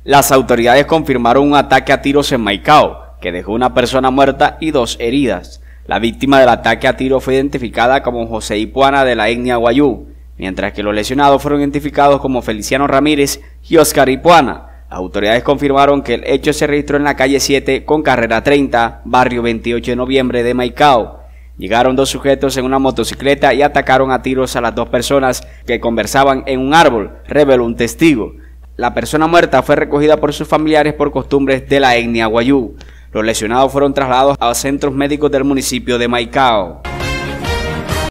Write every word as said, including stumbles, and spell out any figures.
Las autoridades confirmaron un ataque a tiros en Maicao, que dejó una persona muerta y dos heridas. La víctima del ataque a tiro fue identificada como José Ipuana de la etnia Wayuu, mientras que los lesionados fueron identificados como Feliciano Ramírez y Oscar Ipuana. Las autoridades confirmaron que el hecho se registró en la calle siete con carrera treinta, barrio veintiocho de noviembre de Maicao. Llegaron dos sujetos en una motocicleta y atacaron a tiros a las dos personas que conversaban en un árbol, reveló un testigo. La persona muerta fue recogida por sus familiares por costumbres de la etnia Wayuu. Los lesionados fueron trasladados a centros médicos del municipio de Maicao.